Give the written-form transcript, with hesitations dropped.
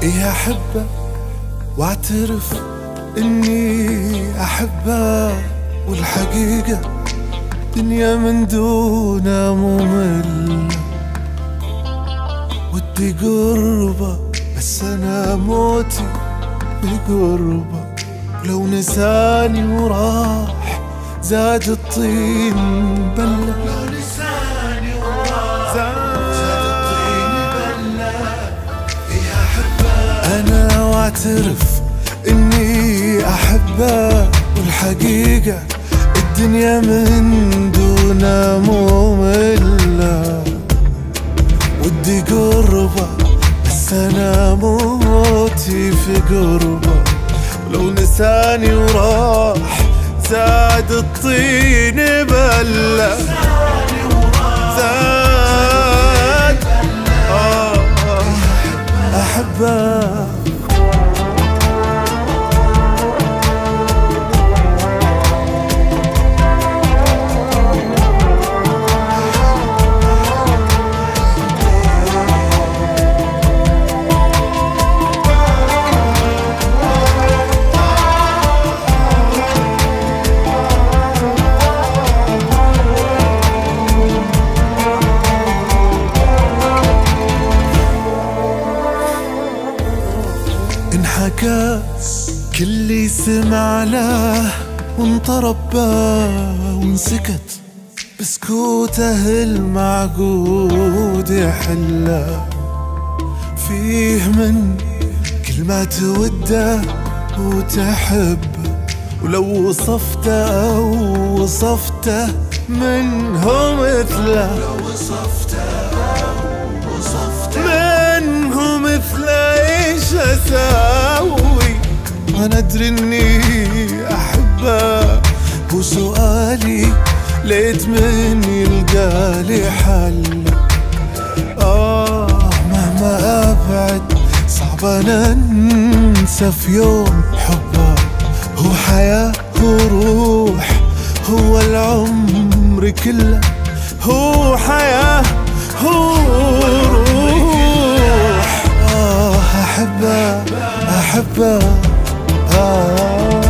إيه أحبه واعترف إني أحبه، والحقيقة دنيا من دونه مملة. ودي قربه بس أنا موتي بقربه، لو نساني وراح زاد الطين بلة. لو نساني وراح زاد الطين بلة. إيه أحبه أنا واعترف إني أحبه، والحقيقة الدنيا من دونه مملة. ودي قربه بس أنا موتي في قربه، ولو نساني وراح زاد الطين بلة. زاد أحبه. انحكاس كل سمع له وانطرب باه وانسكت، بسكوته المعقود يحله. فيه من كل ما توده وتحبه، ولو وصفته أو وصفته منه مثله. لو وصفته أو وصفته منه مثله ايش اساوي؟ انا ادري اني احبه، وسؤالي ليت من يلقى لي حل. مهما ابعد صعب انا انسى في يوم حبه. هو حياة هو روح، هو العمر كله. هو حياة هو روح. أحبه